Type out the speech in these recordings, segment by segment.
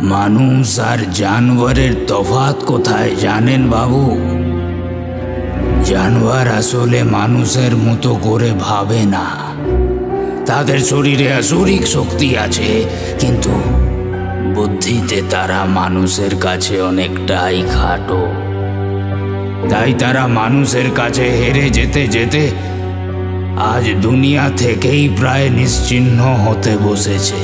মানুষ আর জানোয়ারের তফাৎ কোথায় জানেন বাবু? জানোয়ার আসলে মানুষের মতো করে ভাবে না। তাদের শরীরে আসরিক শক্তি আছে, কিন্তু বুদ্ধিতে তারা মানুষের কাছে অনেকটাই খাটো। তাই তারা মানুষের কাছে হেরে যেতে যেতে আজ দুনিয়া থেকেই প্রায় নিশ্চিহ্ন হতে বসেছে।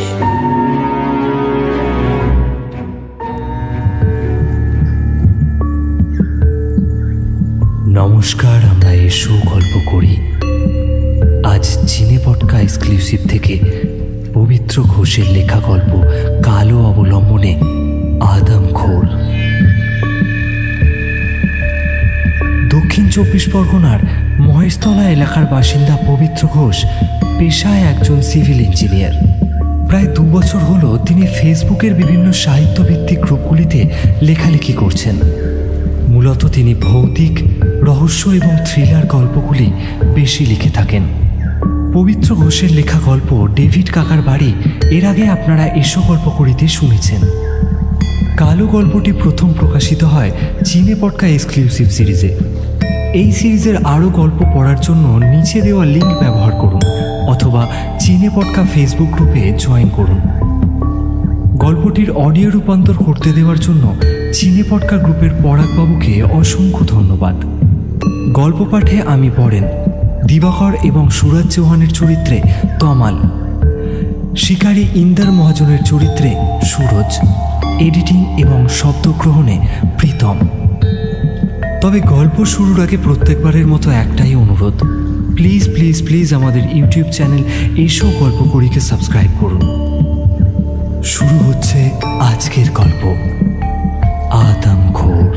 নমস্কার, আমরা এসো গল্প করি। আজ চিনেপটকা এক্সক্লুসিভ থেকে পবিত্র ঘোষের লেখা গল্প কালো অবলম্বনে আদমখোর। দক্ষিণ 24 পরগনার মহেশতলা এলাকার বাসিন্দা পবিত্র ঘোষ পেশায় একজন সিভিল ইঞ্জিনিয়ার। প্রায় 2 বছর হলো তিনি ফেসবুকের বিভিন্ন সাহিত্যভিত্তিক গ্রুপগুলিতে লেখালেখি করছেন। মূলত তিনি ভৌতিক, রহস্য এবং থ্রিলার গল্পগুলি বেশি লিখে থাকেন। পবিত্র ঘোষের লেখা গল্প ডেভিড কাকার বাড়ি এর আগে আপনারা এসো গল্প করিতে শুনেছেন। কালো গল্পটি প্রথম প্রকাশিত হয় চিনেপটকা এক্সক্লুসিভ সিরিজে। এই সিরিজের আরও গল্প পড়ার জন্য নিচে দেওয়া লিঙ্ক ব্যবহার করুন অথবা চিনেপটকা ফেসবুক গ্রুপে জয়েন করুন। গল্পটির অডিও রূপান্তর করতে দেওয়ার জন্য চিনেপটকা গ্রুপের পরাগবাবুকে অসংখ্য ধন্যবাদ। গল্প পাঠে আমি পড়েন দিবাকর এবং সুরাজ চৌহানের চরিত্রে তমাল, শিকারী ইন্দার মহাজনের চরিত্রে সুরজ, এডিটিং এবং শব্দগ্রহণে প্রীতম। তবে গল্প শুরুর আগে প্রত্যেকবারের মতো একটাই অনুরোধ, প্লিজ প্লিজ প্লিজ আমাদের ইউটিউব চ্যানেল এসো গল্প করিকে সাবস্ক্রাইব করুন। শুরু হচ্ছে আজকের গল্প আদমখোর।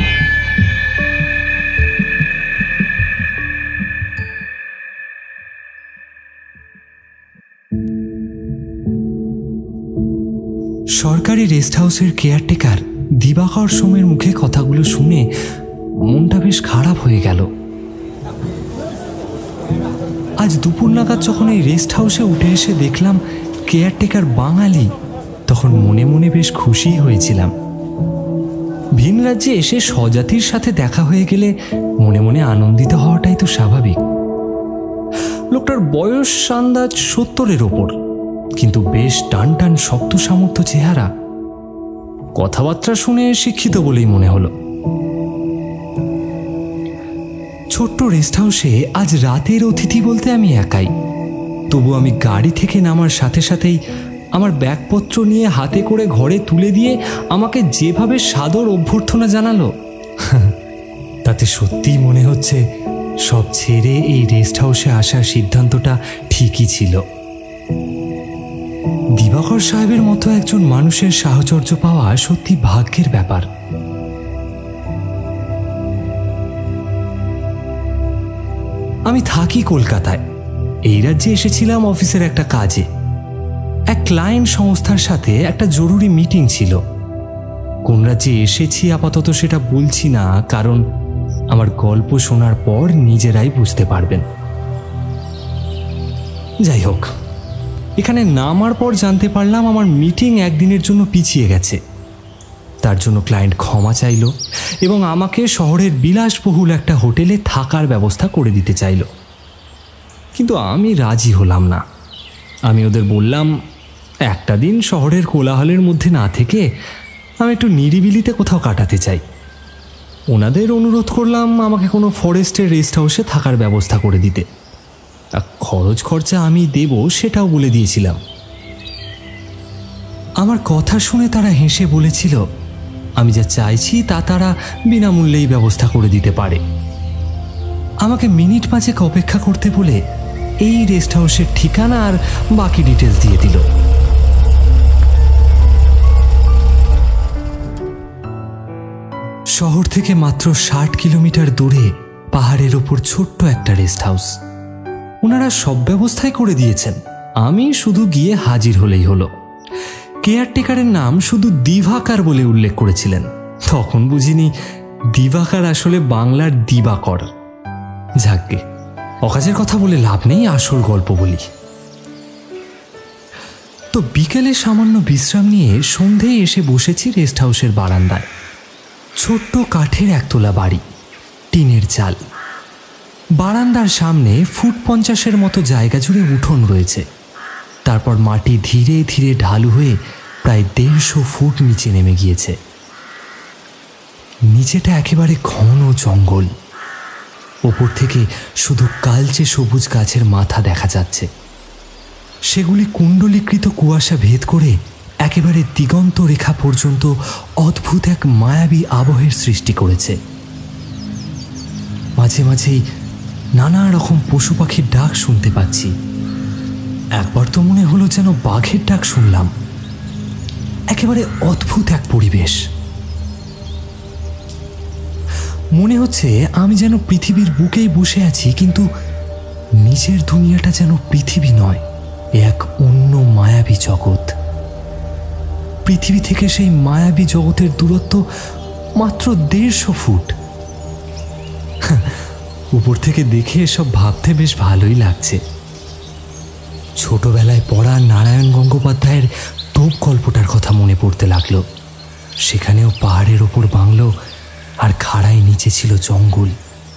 সরকারি রেস্ট হাউসের কেয়ারটেকার দিবাকর সোমের মুখে কথাগুলো শুনে মনটা বেশ খারাপ হয়ে গেল। আজ দুপুর নাগাদ যখন এই রেস্ট হাউসে উঠে এসে দেখলাম কেয়ারটেকার বাঙালি, তখন মনে মনে বেশ খুশি হয়েছিলাম। ভিন রাজ্যে এসে স্বজাতির সাথে দেখা হয়ে গেলে মনে মনে আনন্দিত হওয়াটাই তো স্বাভাবিক। লোকটার বয়স আন্দাজ 70-এর ওপর, কিন্তু বেশ টান টান শক্ত সামর্থ্য চেহারা। কথাবার্তা শুনে শিক্ষিত বলেই মনে হলো। ছোট্ট রেস্ট হাউসে আজ রাতের অতিথি বলতে আমি একাই। তবু আমি গাড়ি থেকে নামার সাথে সাথেই আমার ব্যাগপত্র নিয়ে হাতে করে ঘরে তুলে দিয়ে আমাকে যেভাবে সাদর অভ্যর্থনা জানালো, তাতে সত্যিই মনে হচ্ছে সব ছেড়ে এই রেস্ট হাউসে আসার সিদ্ধান্তটা ঠিকই ছিল। দিবাকর সাহেবের মতো একজন মানুষের সাহচর্য পাওয়া সত্যি ভাগ্যের ব্যাপার। আমি থাকি কলকাতায়। এই রাজ্যে এসেছিলাম অফিসের একটা কাজে। এক ক্লায়েন্ট সংস্থার সাথে একটা জরুরি মিটিং ছিল। কোন রাজ্যে এসেছি আপাতত সেটা বলছি না, কারণ আমার গল্প শোনার পর নিজেরাই বুঝতে পারবেন। যাই হোক, এখানে নামার পর জানতে পারলাম আমার মিটিং একদিনের জন্য পিছিয়ে গেছে। তার জন্য ক্লায়েন্ট ক্ষমা চাইল এবং আমাকে শহরের বিলাসবহুল একটা হোটেলে থাকার ব্যবস্থা করে দিতে চাইল। কিন্তু আমি রাজি হলাম না। আমি ওদের বললাম, একটা দিন শহরের কোলাহলের মধ্যে না থেকে আমি একটু নিরিবিলিতে কোথাও কাটাতে চাই। ওনাদের অনুরোধ করলাম আমাকে কোনো ফরেস্টের রেস্ট হাউসে থাকার ব্যবস্থা করে দিতে। খরচ খরচা আমি দেব সেটাও বলে দিয়েছিলাম। আমার কথা শুনে তারা হেসে বলেছিল আমি যা চাইছি তা তারা বিনামূল্যেই ব্যবস্থা করে দিতে পারে। আমাকে মিনিট 5 অপেক্ষা করতে বলে এই রেস্ট হাউসের ঠিকানা আর বাকি ডিটেলস দিয়ে দিল। শহর থেকে মাত্র 60 কিলোমিটার দূরে পাহাড়ের ওপর ছোট্ট একটা রেস্ট হাউস। ওনারা সব ব্যবস্থাই করে দিয়েছেন, আমি শুধু গিয়ে হাজির হলেই হলো। কেয়ারটেকারের নাম শুধু দিবাকর বলে উল্লেখ করেছিলেন। তখন বুঝিনি দিবাকর আসলে বাংলার দিবাকর। যাকগে, অকাজের কথা বলে লাভ নেই, আসল গল্প বলি। তো বিকেলে সামান্য বিশ্রাম নিয়ে সন্ধেয় এসে বসেছি রেস্ট হাউসের বারান্দায়। ছোট্ট কাঠের একতলা বাড়ি, টিনের চাল। বারান্দার সামনে 50 ফুট মতো জায়গা জুড়ে উঠোন রয়েছে। তারপর মাটি ধীরে ধীরে ঢালু হয়ে প্রায় 150 ফুট নিচে নেমে গিয়েছে। নিচেটা একেবারে ঘন জঙ্গল। ওপর থেকে শুধু কালচে সবুজ গাছের মাথা দেখা যাচ্ছে। সেগুলি কুণ্ডলীকৃত কুয়াশা ভেদ করে একেবারে দিগন্ত রেখা পর্যন্ত অদ্ভুত এক মায়াবী আবহের সৃষ্টি করেছে। মাঝে মাঝেই নানা রকম পশু পাখির ডাক শুনতে পাচ্ছি। একবার তো মনে হলো যেন বাঘের ডাক শুনলাম। একেবারে অদ্ভুত এক পরিবেশ। মনে হচ্ছে আমি যেন পৃথিবীর বুকেই বসে আছি, কিন্তু নিচের দুনিয়াটা যেন পৃথিবী নয়, এক অন্য মায়াবী জগৎ। পৃথিবী থেকে সেই মায়াবী জগতের দূরত্ব মাত্র 150 ফুট। উপর থেকে দেখে এসব ভাবতে বেশ ভালোই লাগছে। ছোটবেলায় পড়া নারায়ণ গঙ্গোপাধ্যায়ের টোপ গল্পটার কথা মনে পড়তে লাগলো। সেখানেও পাহাড়ের ওপর বাংলো আর খাড়ায় নিচে ছিল জঙ্গল।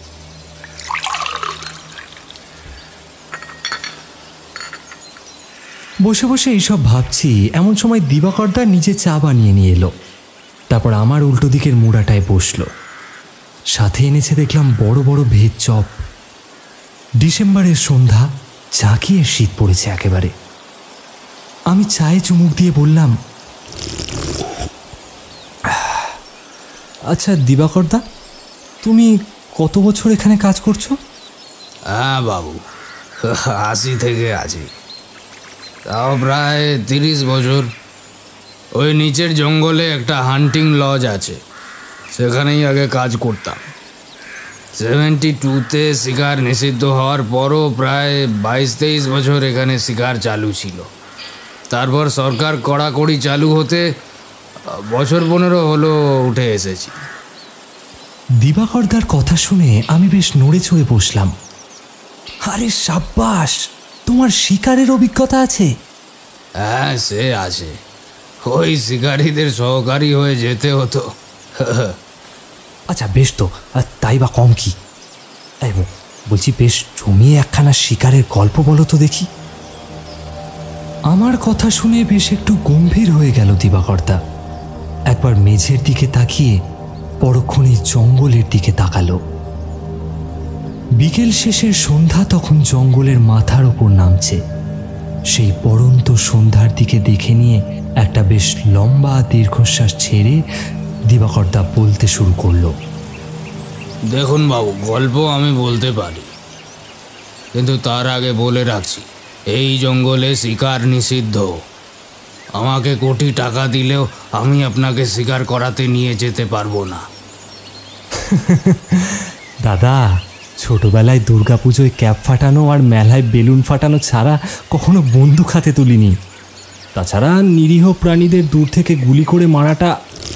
বসে বসে এইসব ভাবছি, এমন সময় দিবাকরদা নিজে চা বানিয়ে নিয়ে এলো। তারপর আমার উল্টো দিকের মুড়াটায় বসলো। সাথে এনেছে দেখলাম বড় বড় ভেজ চপ। ডিসেম্বরের সন্ধ্যা, ঝাঁকিয়ে শীত পড়েছে একেবারে। আমি চায়ে চুমুক দিয়ে বললাম, আচ্ছা দিবাকরদা, তুমি কত বছর এখানে কাজ করছো? হ্যাঁ বাবু, 80 থেকে আছি, তাও প্রায় 30 বছর। ওই নিচের জঙ্গলে একটা হান্টিং লজ আছে, সেখানেই আগে কাজ করতাম। 72-তে শিকার নিষিদ্ধ হওয়ার পরও প্রায় 22-23 বছর এখানে শিকার চালু ছিল। তারপর সরকার কড়াকড়ি চালু হতে বছর 15 হলো উঠে এসেছি। দিবাকরদার কথা শুনে আমি বেশ নড়ে চড়ে বসলাম। আরে সাব্বাস, তোমার শিকারের অভিজ্ঞতা আছে? হ্যাঁ, সে আছে। ওই শিকারীদের সহকারী হয়ে যেতে হতো। আচ্ছা বেশ তো, তাই বা কম কি। বলছি, বেশ জমিয়ে একখানা শিকারের গল্প বলো তো দেখি। আমার কথা শুনে বেশ একটু গম্ভীর হয়ে গেল দিবাকরদা। একবার মেঝের দিকে তাকিয়ে পরক্ষণে জঙ্গলের দিকে তাকালো। বিকেল শেষের সন্ধ্যা তখন জঙ্গলের মাথার ওপর নামছে। সেই পড়ন্ত সন্ধ্যার দিকে দেখে নিয়ে একটা বেশ লম্বা দীর্ঘশ্বাস ছেড়ে দিবাকরদা বলতে শুরু করলো, দেখুন বাবু, গল্প আমি বলতে পারি, কিন্তু তার আগে বলে রাখছি, এই জঙ্গলে শিকার নিষিদ্ধ। আমাকে কোটি টাকা দিলেও আমি আপনাকে শিকার করাতে নিয়ে যেতে পারবো না। দাদা, ছোটবেলায় দুর্গাপুজোয় ক্যাপ ফাটানো আর মেলায় বেলুন ফাটানো ছাড়া কখনো বন্দুক হাতে তুলিনি। তাছাড়া নিরীহ প্রাণীদের দূর থেকে গুলি করে মারাটা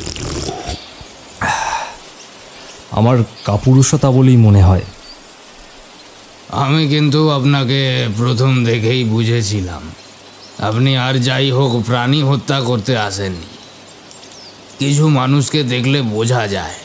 আমার কাপুরুষতা বলেই মনে হয়। আমি কিন্তু আপনাকে প্রথম দেখেই বুঝেছিলাম আপনি আর যাই হোক প্রাণী হত্যা করতে আসেননি। কিছু মানুষকে দেখলে বোঝা যায়।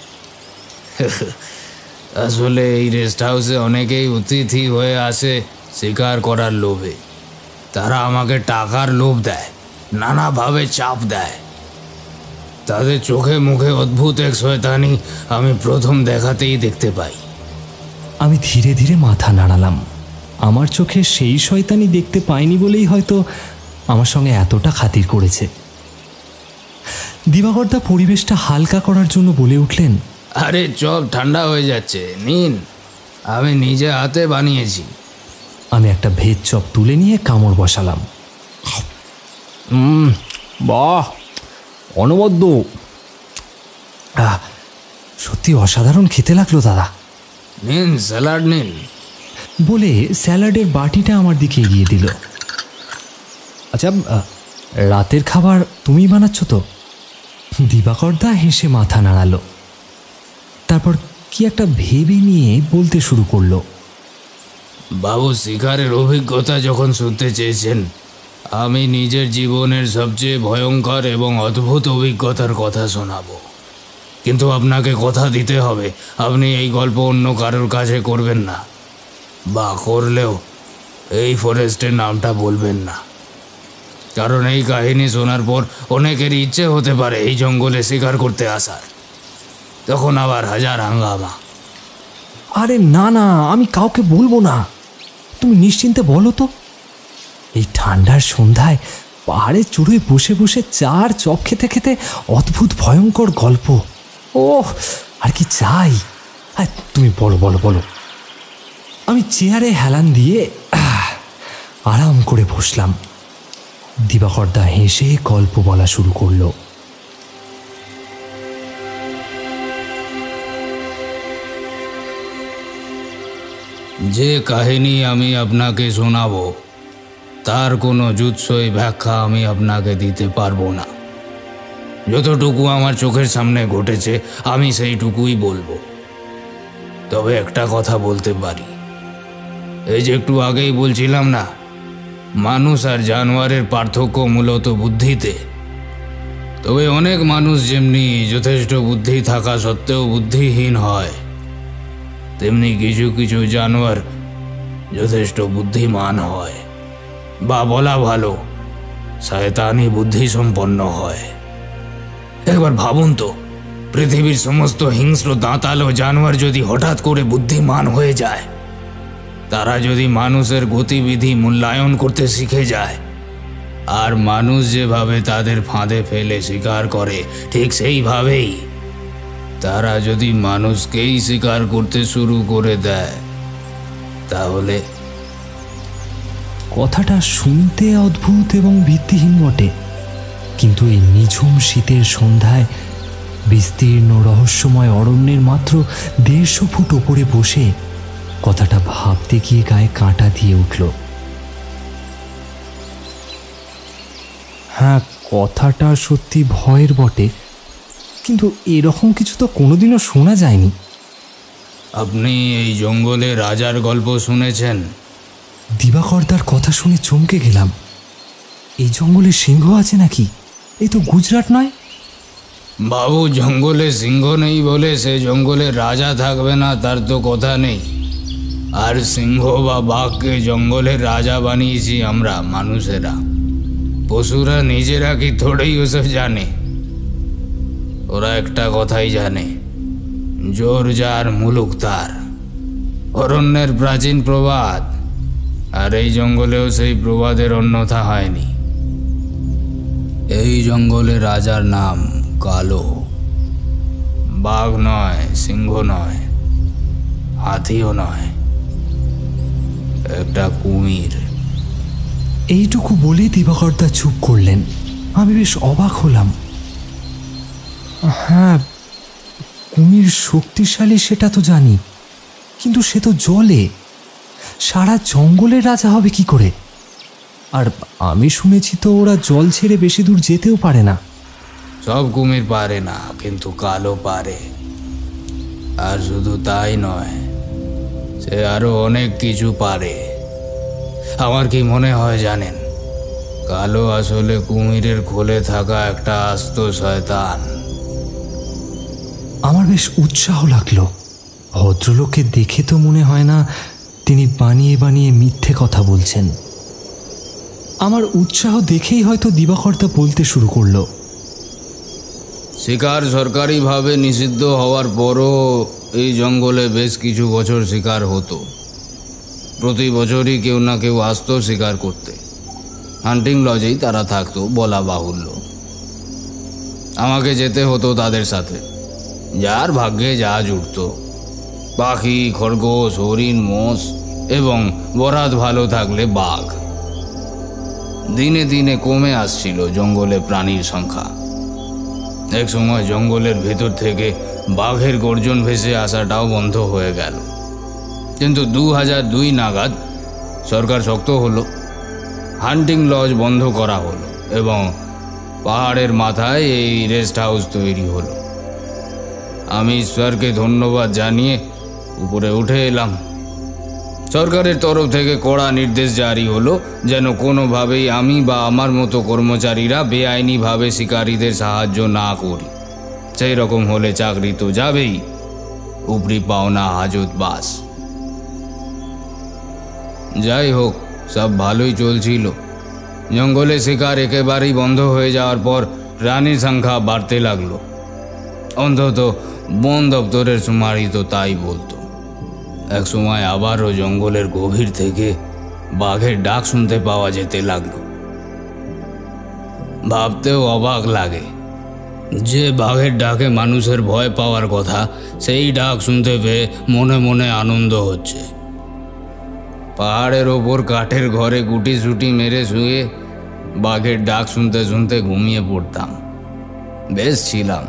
আসলে এই রেস্ট হাউসে অনেকেই অতিথি হয়ে আসে শিকার করার লোভে। তারা আমাকে টাকার লোভ দেয়, নানাভাবে চাপ দেয়। তাদের চোখে মুখে অদ্ভুত এক শয়তানি আমি প্রথম দেখাতেই দেখতে পাই। আমি ধীরে ধীরে মাথা নাড়ালাম। আমার চোখে সেই শয়তানি দেখতে পাইনি বলেই হয়তো আমার সঙ্গে এতটা খাতির করেছে। দিবাকরদা পরিবেশটা হালকা করার জন্য বলে উঠলেন, আরে চপ ঠান্ডা হয়ে যাচ্ছে, নিন, আমি নিজে হাতে বানিয়েছি। আমি একটা ভেজ চপ তুলে নিয়ে কামড় বসালাম। বাহ, অনবদ্য, সত্যি অসাধারণ খেতে লাগলো দাদা। নিন, স্যালাড নিন, বলে স্যালাডের বাটিটা আমার দিকে এগিয়ে দিল। আচ্ছা, রাতের খাবার তুমি বানাচ্ছ তো? দিবাকরদা হেসে মাথা নাড়ালো। তারপর কি একটা ভেবে নিয়ে বলতে শুরু করলো, বাবু শিকারের অভিজ্ঞতা যখন শুনতে চেয়েছেন আমি নিজের জীবনের সবচেয়ে ভয়ঙ্কর এবং অদ্ভুত অভিজ্ঞতার কথা শোনাবো, কিন্তু আপনাকে কথা দিতে হবে আপনি এই গল্প অন্য কারোর কাছে করবেন না, বা করলেও এই ফরেস্টের নামটা বলবেন না। কারণ এই কাহিনী শোনার পর অনেকেরই ইচ্ছে হতে পারে এই জঙ্গলে শিকার করতে আসার, তখন আবার হাজার হাঙ্গামা। আরে না না, আমি কাউকে বলবো না, তুমি নিশ্চিন্তে বলো তো। এই ঠান্ডার সন্ধ্যায় পাহাড়ে চূড়োয় বসে বসে চার চপ খেতে খেতে অদ্ভুত ভয়ঙ্কর গল্প, ওহ আর কি চাই। তুমি বলো বলো বলো। আমি চেয়ারে হেলান দিয়ে আরাম করে বসলাম। দিবাকরদা হেসে গল্প বলা শুরু করলো। যে কাহিনী আমি আপনাকে শোনাবো তার কোনো জুৎসই ব্যাখ্যা আমি আপনাকে দিতে পারবো না। যতটুকু আমার চোখের সামনে ঘটেছে আমি সেইটুকুই বলবো। তবে একটা কথা বলতে পারি, এই যে একটু আগেই বলছিলাম না, মানুষ আর জানোয়ারের পার্থক্য মূলত বুদ্ধিতে। তবে অনেক মানুষ যেমনি যথেষ্ট বুদ্ধি থাকা সত্ত্বেও বুদ্ধিহীন হয়, তেমনি কিছু কিছু জানোয়ার যথেষ্ট বুদ্ধিমান হয়, বা বলা ভালো শয়তানি বুদ্ধি সম্পন্ন হয়। একবার ভাবুন তো, পৃথিবীর সমস্ত হিংস্র দাঁতালো জানোয়ার যদি হঠাৎ করে বুদ্ধিমান হয়ে যায়, তারা যদি মানুষের গতিবিধি মূল্যায়ন করতে শিখে যায়, আর মানুষ যেভাবে তাদের ফাঁদে ফেলে শিকার করে ঠিক সেইভাবেই তারা যদি মানুষকেই শিকার করতে শুরু করে দেয়, তাহলে কথাটা শুনতে অদ্ভুত এবং ভিত্তিহীন বটে, কিন্তু এই নিঝুম শীতের সন্ধ্যায় বিস্তীর্ণ রহস্যময় অরণ্যের মাত্র 150 ফুট ওপরে বসে কথাটা ভাবতে গিয়ে গায়ে কাঁটা দিয়ে উঠল। হ্যাঁ, কথাটা সত্যি ভয়ের বটে, কিন্তু এরকম কিছু তো কোনোদিনও শোনা যায়নি। আপনি এই জঙ্গলে রাজার গল্প শুনেছেন? দিবাকরদার কথা শুনে চমকে গেলাম। এই জঙ্গলে সিংহ আছে নাকি? এই তো গুজরাট নয়। বাবু, জঙ্গলে সিংহ নেই বলে সে জঙ্গলে রাজা থাকবে না তার তো কথা নেই। আর সিংহ বা বাঘকে জঙ্গলের রাজা বানিয়েছি আমরা মানুষেরা। পশুরা নিজেরা কি থোড়েই ওসব জানে? ওরা একটা কথাই জানে, জোর যার মুলুক তার। অরণ্যের প্রাচীন প্রবাদ, আর এই জঙ্গলেও সেই প্রবাদের অন্যথা হয়নি। এই জঙ্গলে রাজার নাম কালো। বাঘ নয়, সিংহ নয়, হাতিও নয়, একটা কুমির। এইটুকু বলে দিবাকরদা চুপ করলেন। আমি বেশ অবাক হলাম। হ্যাঁ, কুমির শক্তিশালী সেটা তো জানি, কিন্তু সে তো জলে, সারা জঙ্গলের রাজা হবে কি করে? আর আমি শুনেছি তো ওরা জল ছেড়ে বেশি দূর যেতেও পারে না। সব কুমির পারে না, কিন্তু কালো পারে। আর শুধু তাই নয়, সে আরো অনেক কিছু পারে। আমার কি মনে হয় জানেন, কালো আসলে কুমিরের খোলে থাকা একটা আস্ত শয়তান। আমার বেশ উৎসাহ লাগলো। ভদ্রলোককে দেখে তো মনে হয় না তিনি বানিয়ে বানিয়ে মিথ্যে কথা বলছেন। আমার উৎসাহ দেখেই হয়তো দিবাকরদা বলতে শুরু করলো। শিকার সরকারিভাবে নিষিদ্ধ হওয়ার পরও এই জঙ্গলে বেশ কিছু বছর শিকার হতো। প্রতি বছরই কেউ না কেউ আসতো শিকার করতে। হান্টিং লজেই তারা থাকতো বলা বাহুল্য। আমাকে যেতে হতো তাদের সাথে। যার ভাগ্যে যা জুটত, পাখি, খরগোশ, হরিণ, মোষ এবং বরাত ভালো থাকলে বাঘ। দিনে দিনে কমে আসছিল জঙ্গলে প্রাণীর সংখ্যা। এক সময় জঙ্গলের ভেতর থেকে বাঘের গর্জন ভেসে আসাটাও বন্ধ হয়ে গেল। কিন্তু 2002 নাগাদ সরকার শক্ত হলো, হান্টিং লজ বন্ধ করা হলো এবং পাহাড়ের মাথায় এই রেস্ট হাউস তৈরি হলো। আমি ঈশ্বরকে ধন্যবাদ জানিয়ে উপরে উঠে এলাম। সরকারের তরফ থেকে কড়া নির্দেশ জারি হলো যেন কোনোভাবেই আমি বা আমার মতো কর্মচারীরা বেআইনিভাবে শিকারীদের সাহায্য না করি। সেই রকম হলে চাকরি তো যাবেই, উপরি পাওনা হাজত বাস। যাই হোক, সব ভালোই চলছিল। জঙ্গলে শিকার একেবারেই বন্ধ হয়ে যাওয়ার পর প্রাণীর সংখ্যা বাড়তে লাগলো। অন্তত বন দপ্তরের সুমারি তো তাই বলতো। এক সময় আবারও জঙ্গলের গভীর থেকে বাঘের ডাক শুনতে পাওয়া যেতে লাগলো। ভাবতেও অবাক লাগে যে বাঘের ডাকে মানুষের ভয় পাওয়ার কথা, সেই ডাক শুনতে পেয়ে মনে মনে আনন্দ হচ্ছে। পাহাড়ের ওপর কাঠের ঘরে গুটি সুটি মেরে শুয়ে বাঘের ডাক শুনতে শুনতে ঘুমিয়ে পড়তাম। বেশ ছিলাম।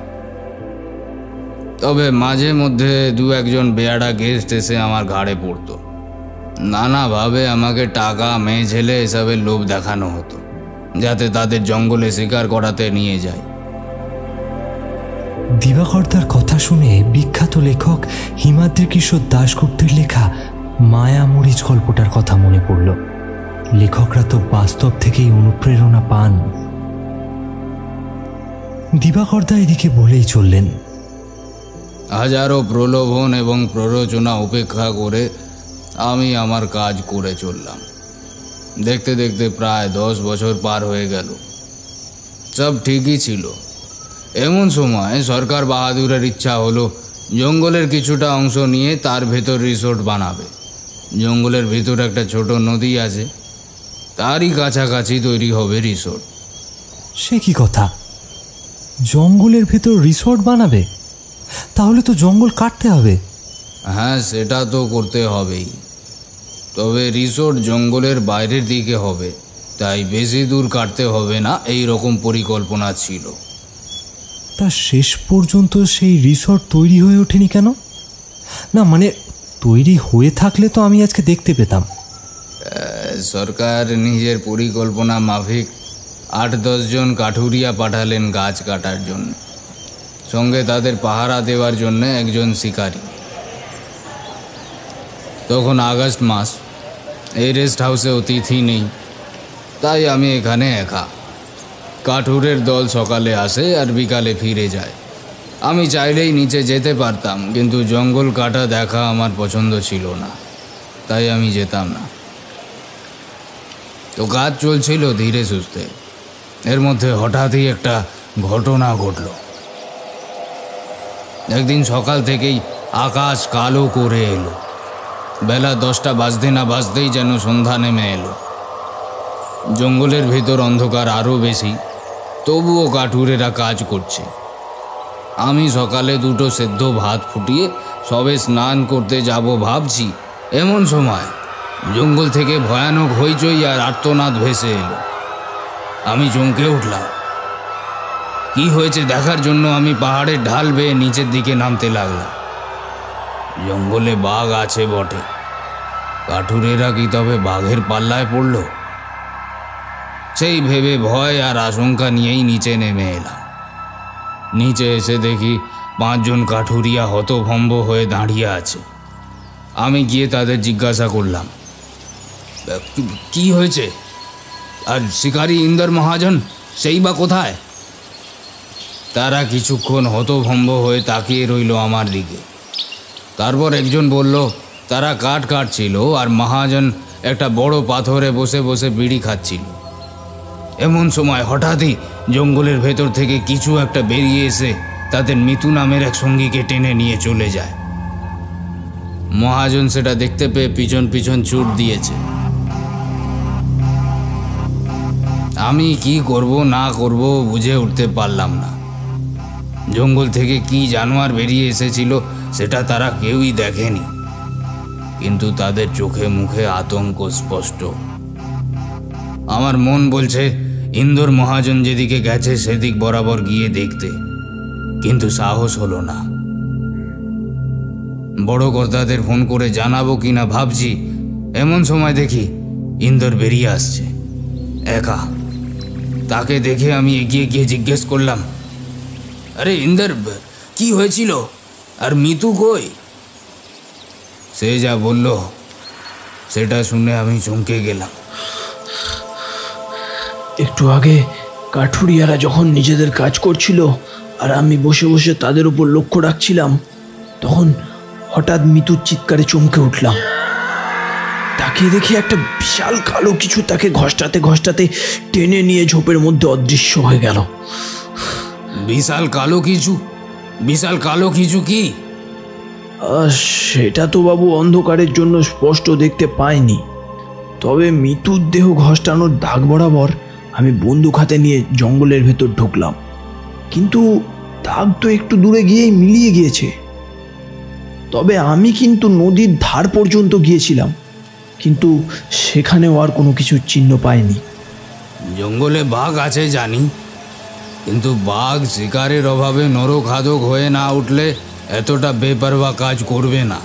তবে মাঝে মধ্যে দু একজন বেয়াড়া গেস্ট এসে আমার ঘাড়ে পড়তো। নানাভাবে আমাকে টাকা, মেয়ে ছেলে এসবের লোভ দেখানো হতো যাতে তাদের জঙ্গলে শিকার করাতে নিয়ে যায়। দিবাকরদার কথা শুনে বিখ্যাত লেখক হিমাদ্রি কিশোর দাশগুপ্তের লেখা মায়া মরিচ গল্পটার কথা মনে পড়ল। লেখকরা তো বাস্তব থেকেই অনুপ্রেরণা পান। দিবাকরদা এদিকে বলেই চললেন, হাজারো প্রলোভন এবং প্ররোচনা উপেক্ষা করে আমি আমার কাজ করে চললাম। দেখতে দেখতে প্রায় 10 বছর পার হয়ে গেল। সব ঠিকই ছিল। এমন সময় সরকার বাহাদুরের ইচ্ছা হলো জঙ্গলের কিছুটা অংশ নিয়ে তার ভেতর রিসোর্ট বানাবে। জঙ্গলের ভেতর একটা ছোট নদী আছে, তারই কাছাকাছি তৈরি হবে রিসোর্ট। সে কি কথা? জঙ্গলের ভেতর রিসোর্ট বানাবে? তাহলে তো জঙ্গল কাটতে হবে। হ্যাঁ, সেটা তো করতে হবেই। তবে রিসোর্ট জঙ্গলের বাইরের দিকে হবে, তাই বেশি দূর কাটতে হবে না, এই রকম পরিকল্পনা ছিল। তা শেষ পর্যন্ত সেই রিসোর্ট তৈরি হয়ে ওঠেনি কেন? না মানে তৈরি হয়ে থাকলে তো আমি আজকে দেখতে পেতাম। সরকার নিজের পরিকল্পনা মাফিক 8-10 জন কাঠুরিয়া পাঠালেন গাছ কাটার জন্য, সঙ্গে তাদের পাহারা দেওয়ার জন্য একজন শিকারী। তখন আগস্ট মাস, এই রেস্ট হাউসে অতিথি নেই, তাই আমি এখানে একা। কাঠুরের দল সকালে আসে আর বিকালে ফিরে যায়। আমি চাইলেই নিচে যেতে পারতাম, কিন্তু জঙ্গল কাটা দেখা আমার পছন্দ ছিল না, তাই আমি যেতাম না। তো কাজ চলছিল ধীরে সুস্থে। এর মধ্যে হঠাৎই একটা ঘটনা ঘটল। একদিন সকাল থেকেই আকাশ কালো করে এলো। বেলা 10টা বাজতে না বাজতেই যেন সন্ধ্যা নেমে এলো। জঙ্গলের ভেতর অন্ধকার আরও বেশি, তবুও কাঠুরেরা কাজ করছে। আমি সকালে 2টো সেদ্ধ ভাত ফুটিয়ে সবে স্নান করতে যাব ভাবছি, এমন সময় জঙ্গল থেকে ভয়ানক হইচই আর আর্তনাদ ভেসে এলো। আমি চমকে উঠলাম। কি হয়েছে দেখার জন্য আমি পাহাড়ের ঢাল বেয়ে নিচের দিকে নামতে লাগলাম। জঙ্গলে বাঘ আছে বটে, কাঠুরেরা কি তবে বাঘের পাল্লায় পড়ল? সেই ভেবে ভয় আর আশঙ্কা নিয়েই নিচে নেমে এলাম। নিচে এসে দেখি 5 জন কাঠুরিয়া হতভম্ব হয়ে দাঁড়িয়ে আছে। আমি গিয়ে তাদের জিজ্ঞাসা করলাম, কি হয়েছে? আর শিকারী ইন্দর মহাজন সেই বা কোথায়? তারা কিছুক্ষণ হতভম্ব হয়ে তাকিয়ে রইল আমার দিকে। তারপর একজন বলল, তারা কাঠ কাটছিল আর মহাজন একটা বড় পাথরে বসে বসে বিড়ি খাচ্ছিল। এমন সময় হঠাৎই জঙ্গলের ভেতর থেকে কিছু একটা বেরিয়ে এসে তাদের মিতু নামের এক সঙ্গীকে টেনে নিয়ে চলে যায়। মহাজন সেটা দেখতে পেয়ে পিছন পিছন ছুট দিয়েছে। আমি কি করব না করব বুঝে উঠতে পারলাম না। জঙ্গল থেকে কি জানোয়ার বেরিয়ে এসেছিল সেটা তারা কেউই দেখেনি, কিন্তু তাদের চোখে মুখে আতঙ্ক স্পষ্ট। আমার মন বলছে ইন্দর মহাজন যেদিকে গেছে সেদিক বরাবর গিয়ে দেখতে, কিন্তু সাহস হলো না। বড় কর্তাদের ফোন করে জানাবো কিনা ভাবছি, এমন সময় দেখি ইন্দর বেরিয়ে আসছে একা। তাকে দেখে আমি এগিয়ে গিয়ে জিজ্ঞেস করলাম, আরে ইন্দর, কি হয়েছিল আর মিতু কই? সে যা বলল সেটা শুনে আমি চমকে গেলাম। একটু আগে কাঠুরিয়ারা যখন নিজেদের কাজ করছিল আর আমি বসে বসে তাদের উপর লক্ষ্য রাখছিলাম, তখন হঠাৎ মিতুর চিৎকারে চমকে উঠলাম। তাকে দেখে একটা বিশাল কালো কিছু তাকে ঘষ্টাতে ঘষ্টাতে টেনে নিয়ে ঝোপের মধ্যে অদৃশ্য হয়ে গেল। বিশাল কালো কিছু? বিশাল কালো কিছু কি? সেটা তো বাবু অন্ধকারের জন্য স্পষ্ট দেখতে পাইনি, তবে মিতুর দেহ ঘষ্টানোর দাগ বরাবর আমি বন্দুক হাতে নিয়ে জঙ্গলের ভেতর ঢুকলাম, কিন্তু দাগ তো একটু দূরে গিয়েই মিলিয়ে গিয়েছে। তবে আমি কিন্তু নদীর ধার পর্যন্ত গিয়েছিলাম, কিন্তু সেখানেও আর কোনো কিছুর চিহ্ন পাইনি। জঙ্গলে বাঘ আছে জানি, কিন্তু বাঘ শিকারের অভাবে নরখাদক হয়ে না উঠলে এতটা বেপরোয়া কাজ করবে না।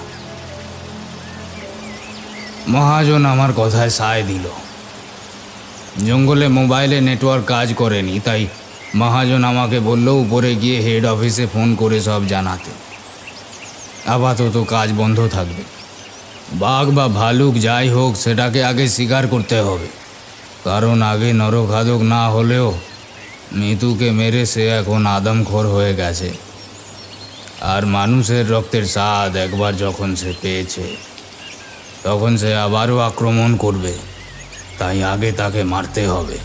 মহাজন আমার কথায় সায় দিল। জঙ্গলে মোবাইলে নেটওয়ার্ক কাজ করেনি, তাই মহাজন আমাকে বলল উপরে গিয়ে হেড অফিসে ফোন করে সব জানাতে। আপাতত কাজ বন্ধ থাকবে। বাঘ বা ভালুক যাই হোক, সেটাকে আগে শিকার করতে হবে, কারণ আগে নরখাদক না হলেও মিতুকে মেরে সে এখন আদমখোর হয়ে গেছে। আর মানুষের রক্তের স্বাদ একবার যখন সে পেয়েছে, তখন সে আবারও আক্রমণ করবে, তাই আগে তাকে মারতে হবে।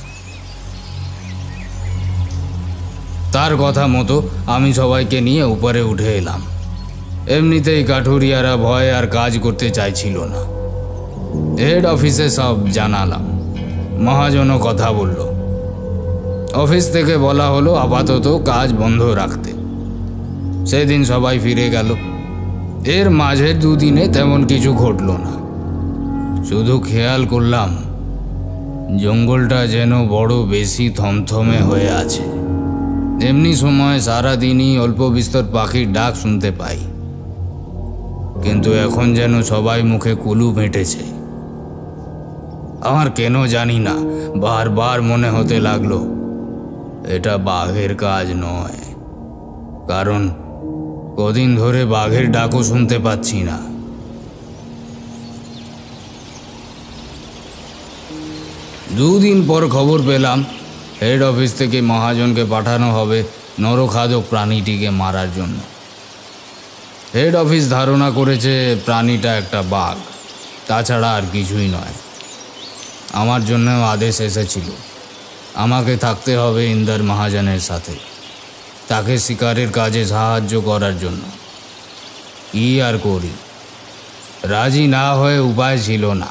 তার কথা মতো আমি সবাইকে নিয়ে উপরে উঠে এলাম। এমনিতেই কাঠুরিয়ারা ভয়ে আর কাজ করতে চাইছিল না। হেড অফিসে সব জানালাম। মহাজনও কথা বলল। অফিস থেকে বলা হলো আপাতত কাজ বন্ধ রাখতে। সেদিন সবাই ফিরে গেল। এর মাঝের দুদিনে তেমন কিছু ঘটল না। শুধু খেয়াল করলাম জঙ্গলটা যেন বড় বেশি থমথমে হয়ে আছে। এমনি সময় সারাদিনই অল্প বিস্তর পাখির ডাক শুনতে পাই, কিন্তু এখন যেন সবাই মুখে কুলু মেটেছে। আমার কেন জানি না বারবার মনে হতে লাগলো এটা বাঘের কাজ নয়, কারণ কদিন ধরে বাঘের ডাকও শুনতে পাচ্ছি না। দুদিন পর খবর পেলাম হেড অফিস থেকে মহাজনকে পাঠানো হবে নরখাদক প্রাণীটিকে মারার জন্য। হেড অফিস ধারণা করেছে প্রাণীটা একটা বাঘ, তাছাড়া আর কিছুই নয়। আমার জন্যও আদেশ এসেছিল আমাকে থাকতে হবে ইন্দর মহাজনের সাথে, তাকে শিকারের কাজে সাহায্য করার জন্য। কি আর করি, রাজি না হয়ে উপায় ছিল না।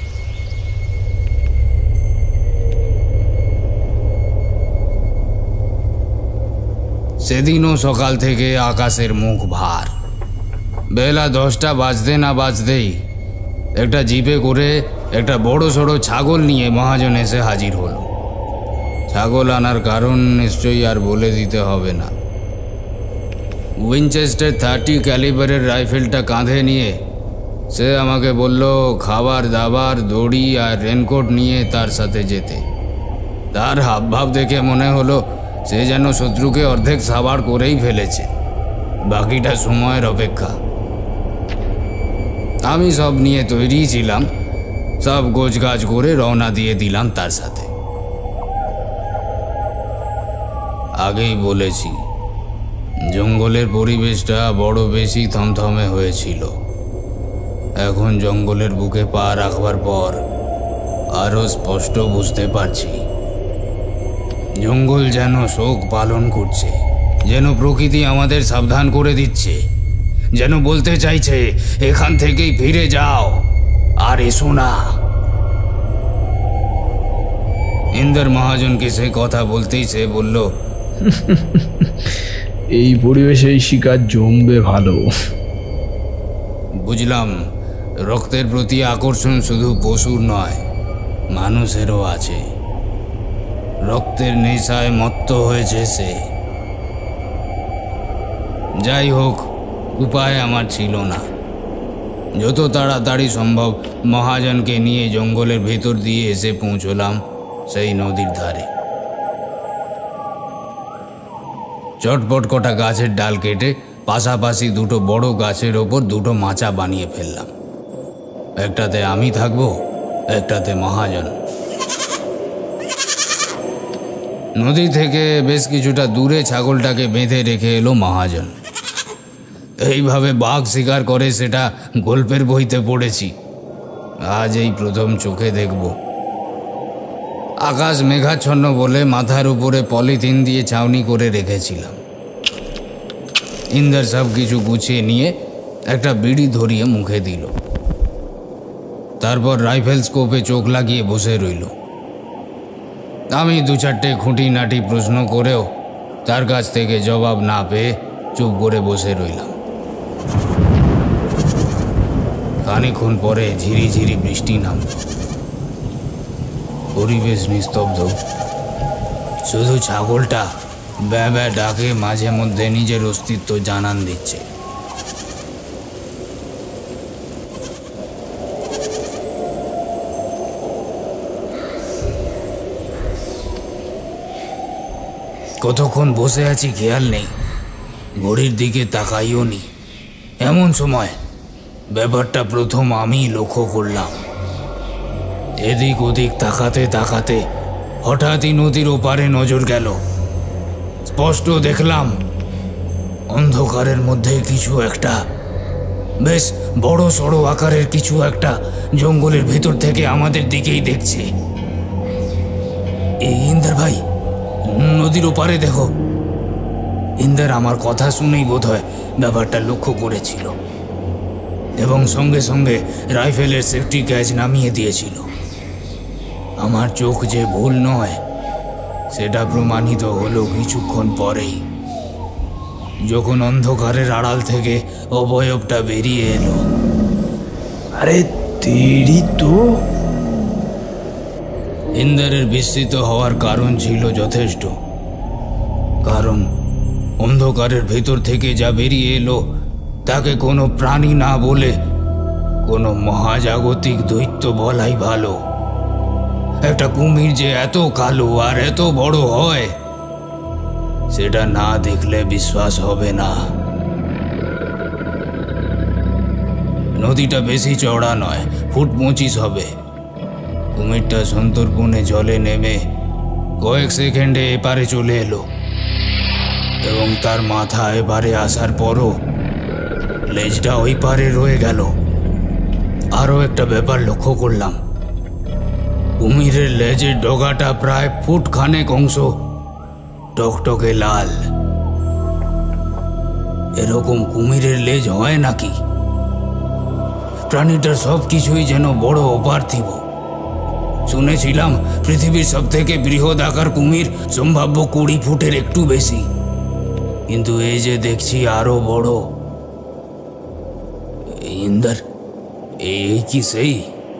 সেদিনও সকাল থেকে আকাশের মুখ ভার। বেলা 10টা বাজতে না বাজতেই একটা জিপে করে একটা বড় সড়ো ছাগল নিয়ে মহাজন এসে হাজির হলো। ছাগল আনার কারণ নিশ্চয়ই আর বলে দিতে হবে না। উইনচেস্টার 30 ক্যালিবারের রাইফেলটা কাঁধে নিয়ে সে আমাকে বলল খাবার দাবার, দড়ি আর রেনকোট নিয়ে তার সাথে যেতে। তার হাবভাব দেখে মনে হলো সে যেন শত্রুকে অর্ধেক সাবার করেই ফেলেছে, বাকিটা সময়ের অপেক্ষা। আমি সব নিয়ে তৈরি ছিলাম, সব গোছগাছ করে রওনা দিয়ে দিলাম তার সাথে। আগেই বলেছি জঙ্গলের পরিবেশটা বড় বেশি থমথমে হয়েছিল। এখন জঙ্গলের বুকে পা রাখবার পর আরও স্পষ্ট বুঝতে পারছি জঙ্গল যেন শোক পালন করছে, যেন প্রকৃতি আমাদের সাবধান করে দিচ্ছে, যেন বলতে চাইছে এখান থেকেই ফিরে যাও আর এসো না। ইন্দর মহাজনকে সে কথা বলতেই সে বলল, এই পরিবেশে এই শিকার জমবে ভালো। বুঝলাম রক্তের প্রতি আকর্ষণ শুধু পশুর নয়, মানুষেরও আছে। রক্তের নেশায় মত্ত হয়েছে সে। যাই হোক, উপায় আমার ছিল না। যত তাড়াতাড়ি সম্ভব মহাজনকে নিয়ে জঙ্গলের ভেতর দিয়ে এসে পৌঁছলাম সেই নদীর ধারে। চটপট কটা গাছের ডাল কেটে পাশাপাশি দুটো বড় গাছের ওপর দুটো মাচা বানিয়ে ফেললাম। একটাতে আমি থাকবো, একটাতে মহাজন। নদী থেকে বেশ কিছুটা দূরে ছাগলটাকে বেঁধে রেখে এলো মহাজন। এইভাবে বাঘ শিকার করে সেটা গল্পের বইতে পড়েছি, আজ এই প্রথম চোখে দেখব। আকাশ মেঘাচ্ছন্ন বলে মাথার উপরে পলিথিন দিয়ে ছাউনি করে রেখেছিলাম। ইন্দার সব কিছু গুছিয়ে নিয়ে একটা বিড়ি ধরিয়ে মুখে দিল, তারপর রাইফেল স্কোপে চোখ লাগিয়ে বসে রইল। আমি দু চারটে খুঁটিনাটি প্রশ্ন করেও তার কাছ থেকে জবাব না পেয়ে চুপ করে বসে রইলাম। খানিকক্ষণ পরে ঝিরি ঝিরি বৃষ্টি নামল। পরিবেশ নিস্তব্ধ, শুধু ছাগলটা ব্যা ব্যা ডাকে মাঝে মধ্যে নিজের অস্তিত্ব জানান দিচ্ছে। কতক্ষণ বসে আছি খেয়াল নেই, ঘড়ির দিকে তাকাইও নি। এমন সময় ব্যাপারটা প্রথম আমি লক্ষ্য করলাম। এদিক ওদিক তাকাতে তাকাতে হঠাৎই নদীর ওপারে নজর গেল। স্পষ্ট দেখলাম অন্ধকারের মধ্যে কিছু একটা, বেশ বড় সড়ো আকারের কিছু একটা জঙ্গলের ভেতর থেকে আমাদের দিকেই দেখছে। এই ইন্দার ভাই, নদীর ওপারে দেখো। ইন্দার আমার কথা শুনেই বোধহয় ব্যাপারটা লক্ষ্য করেছিল এবং সঙ্গে সঙ্গে রাইফেলের সেফটি ক্যাচ নামিয়ে দিয়েছিল। আমার চোখ যে ভুল নয় সেটা প্রমাণিত হলো কিছুক্ষণ পরেই, যখন অন্ধকারের আড়াল থেকে অবয়বটা বেরিয়ে এলো। আরে তেরি তো! ইন্দারের বিস্মিত হওয়ার কারণ ছিল যথেষ্ট, কারণ অন্ধকারের ভেতর থেকে যা বেরিয়ে এলো তাকে কোনো প্রাণী না বলে কোনো মহাজাগতিক দৈত্য বলাই ভালো। একটা কুমির যে এত কালো আর এত বড় হয় সেটা না দেখলে বিশ্বাস হবে না। নদীটা বেশি চওড়া নয়, ফুট 25 হবে। কুমিরটা সন্তর্পণে জলে নেমে কয়েক সেকেন্ডে এপারে চলে এলো এবং তার মাথা এপারে আসার পরও লেজটা ওই পারে রয়ে গেল। আরও একটা ব্যাপার লক্ষ্য করলাম, কুমিরের লেজের ডগাটা প্রায় ফুট খানেক অংশ টকটকে লাল। এরকম কুমিরের লেজ হয় নাকি? প্রাণীটার সব কিছুই যেন বড় অপার্থিব। শুনেছিলাম পৃথিবীর সব থেকে বৃহৎ আকার কুমির সম্ভাব্য 20 ফুটের একটু বেশি, কিন্তু এই যে দেখছি আরো বড়। ইন্দার, এই কি সেই?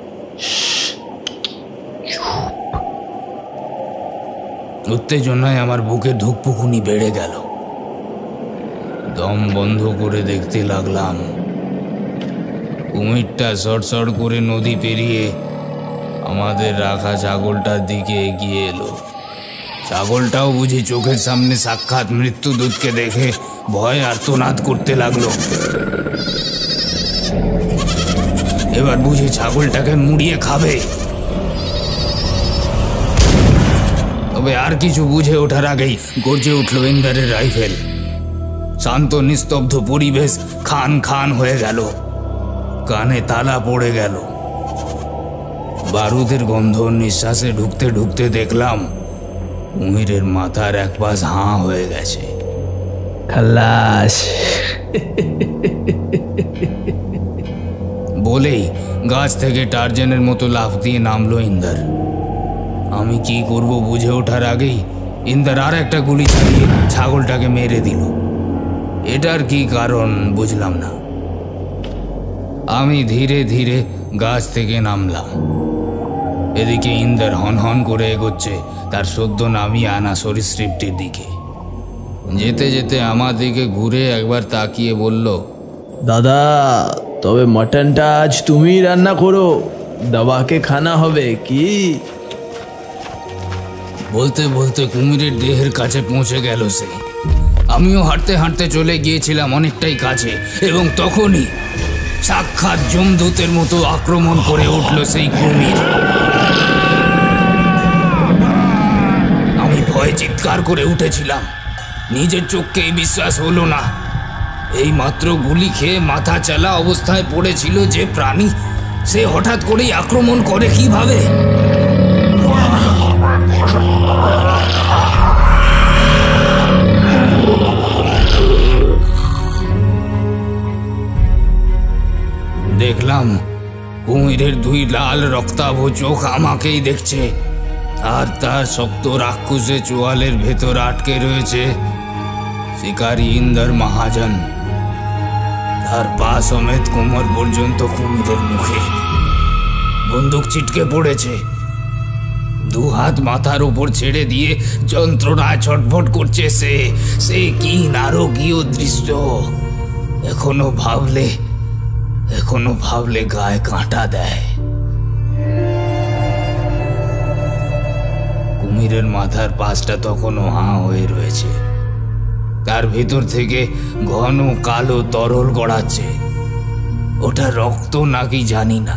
উত্তেজনায় আমার বুকে ধুকপুকুনি বেড়ে গেল। দম বন্ধ করে দেখতে লাগলাম। কুমিরটা সড়সড় করে নদী পেরিয়ে আমাদের রাখা ছাগলটার দিকে এগিয়ে এলো। ছাগলটাও বুঝি চোখের সামনে সাক্ষাৎ মৃত্যুদূতকে দেখে ভয় আর্তনাদ করতে লাগলো। এবার বুঝি ছাগলটাকে মুড়িয়ে খাবে। তবে আর কিছু বুঝে ওঠার আগেই গর্জে উঠল ইন্দারের রাইফেল। শান্ত নিস্তব্ধ পরিবেশ খান খান হয়ে গেল, কানে তালা পড়ে গেল। বারুদের গন্ধ নিঃশ্বাসে ঢুকতে ঢুকতে দেখলাম কুমিরের মাথার এক পাশ হাঁ হয়ে গেছে। খালাস! বলেই গাছ থেকে টার্জানের মতো লাফ দিয়ে নামলো ইন্দার। আমি কি করব বুঝে ওঠার আগেই ইন্দার আর একটা গুলি চালিয়ে ছাগলটাকে মেরে দিল। এটার কি কারণ বুঝলাম না। আমি ধীরে ধীরে গাছ থেকে নামলাম। এদিকে ইন্দার হনহন করে এগোচ্ছে তার সদ্য নামিয়ে আনা সরীসৃপটির দিকে। যেতে যেতে আমার দিকে ঘুরে একবার তাকিয়ে বলল, দাদা, তবে মটনটা আজ তুমি রান্না করো, দাবাকে খানা হবে কি? বলতে বলতে কুমিরের দেহের কাছে পৌঁছে গেল সে। আমিও হাঁটতে হাঁটতে চলে গিয়েছিলাম অনেকটাই কাছে এবং তখনই সাক্ষাৎ যমদূতের মতো আক্রমণ করে উঠল সেই কুমির। আমি ভয়ে চিৎকার করে উঠেছিলাম, নিজের চোখকেই বিশ্বাস হলো না। এই মাত্র গুলি খেয়ে মাথা চালা অবস্থায় পড়েছিল যে প্রাণী, সে হঠাৎ করেই আক্রমণ করে কিভাবে? দেখলাম কুমিরের দুই লাল রক্তাভ চোখ আমাকেই দেখছে, আর তার শক্ত রাক্ষসে চোয়ালের ভেতর আটকে রয়েছে শিকারী ইন্দর মহাজন। তার পা সমেত কোমর পর্যন্ত কুমিরের মুখে, বন্দুক ছিটকে পড়েছে। দু হাত মাথার উপর ছেড়ে দিয়ে যন্ত্রণায় ছটফট করছে সে কি নারকীয় দৃশ্য! এখনো ভাবলে গায়ে কাঁটা দেয়। কুমিরের মাথার পাশটা তখনও হাঁ হয়ে রয়েছে, তার ভিতর থেকে ঘন কালো তরল গড়াচ্ছে। ওটা রক্ত নাকি জানি না।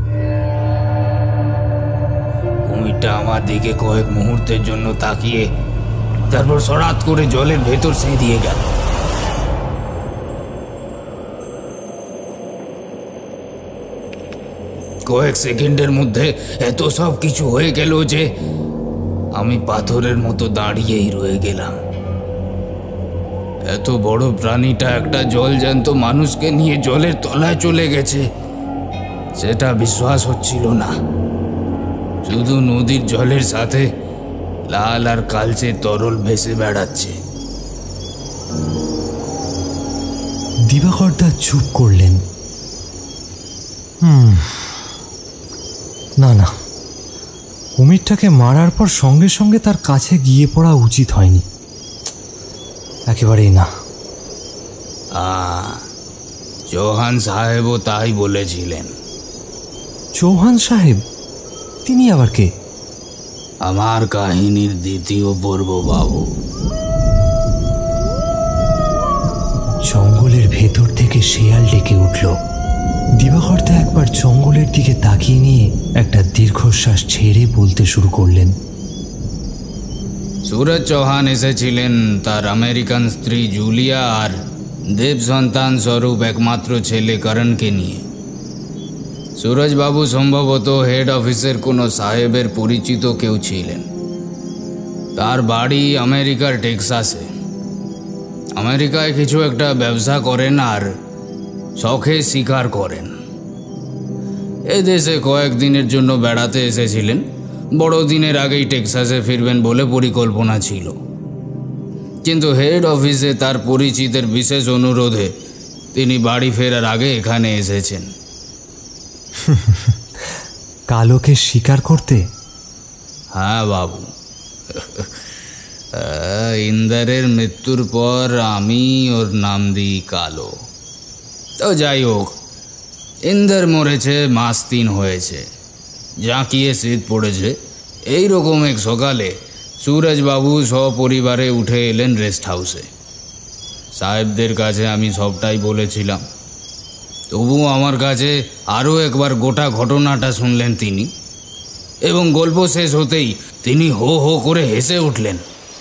কুমিরটা আমার দিকে কয়েক মুহূর্তের জন্য তাকিয়ে তারপর সরাত করে জলের ভেতর সেঁধিয়ে গেল। কয়েক সেকেন্ডের মধ্যে এত সব কিছু হয়ে গেল যে আমি পাথরের মতো দাঁড়িয়েই রয়ে গেলাম। এত বড় প্রাণীটা একটা জলজ্যান্ত মানুষকে নিয়ে জলের তলায় চলে গেছে, সেটা বিশ্বাস হচ্ছিল না। শুধু নদীর জলের সাথে লাল আর কালচে তরল ভেসে বেড়াচ্ছে। দিবাকরদা চুপ করলেন। না, কুমিরটাকে মারার পর সঙ্গে সঙ্গে তার কাছে গিয়ে পড়া উচিত হয়নি, একেবারেই না। চৌহান সাহেবও তাই বলেছিলেন। চৌহান সাহেব? তিনি আবার কে? আমার কাহিনীর দ্বিতীয় পর্ব বাবু। জঙ্গলের ভেতর থেকে শেয়াল ডেকে উঠল। দিবাকরদা একবার জঙ্গলের দিকে তাকিয়ে নিয়ে একটা দীর্ঘশ্বাস ছেড়ে বলতে শুরু করলেন। সুরজ চৌহান এসেছিলেন তার আমেরিকান স্ত্রী জুলিয়া আর দেব সন্তান স্বরূপ একমাত্র ছেলে করণকে নিয়ে। সুরজবাবু সম্ভবত হেড অফিসের কোনো সাহেবের পরিচিত কেউ ছিলেন। তার বাড়ি আমেরিকার টেক্সাসে। আমেরিকায় কিছু একটা ব্যবসা করেন আর শখে শিকার করেন। এদেশে কয়েকদিনের জন্য বেড়াতে এসেছিলেন। বড়দিনের আগেই টেক্সাসে ফিরবেন বলে পরিকল্পনা ছিল, কিন্তু হেড অফিসে তার পরিচিতের বিশেষ অনুরোধে তিনি বাড়ি ফেরার আগে এখানে এসেছেন। কালোকে শিকার করতে? হ্যাঁ বাবু। ইন্দারের মৃত্যুর পর আমি ওর নাম দিই কালো। তো যাই হোক, ইন্দার মরেছে মাস 3 হয়েছে। জাঁকিয়ে শীত পড়েছে। এইরকম এক সকালে সুরজবাবু সপরিবারে উঠে এলেন রেস্ট হাউসে। সাহেবদের কাছে আমি সবটাই বলেছিলাম, তবুও আমার কাছে আরও একবার গোটা ঘটনাটা শুনলেন তিনি, এবং গল্প শেষ হতেই তিনি হো হো করে হেসে উঠলেন।